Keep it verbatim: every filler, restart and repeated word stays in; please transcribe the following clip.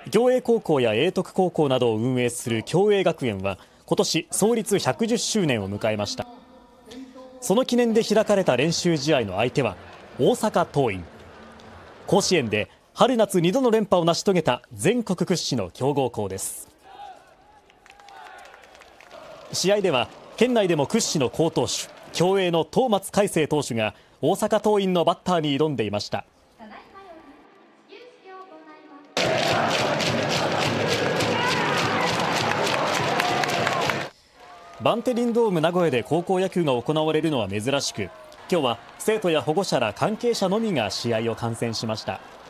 共栄高校や栄徳高校などを運営する共栄学園は今年創立ひゃくじゅっしゅうねんを迎えました。その記念で開かれた練習試合の相手は大阪桐蔭。甲子園で春夏にどの連覇を成し遂げた全国屈指の強豪校です。試合では県内でも屈指の好投手、共栄の東松海星投手が大阪桐蔭のバッターに挑んでいました。バンテリンドーム名古屋で高校野球が行われるのは珍しく、今日は生徒や保護者ら関係者のみが試合を観戦しました。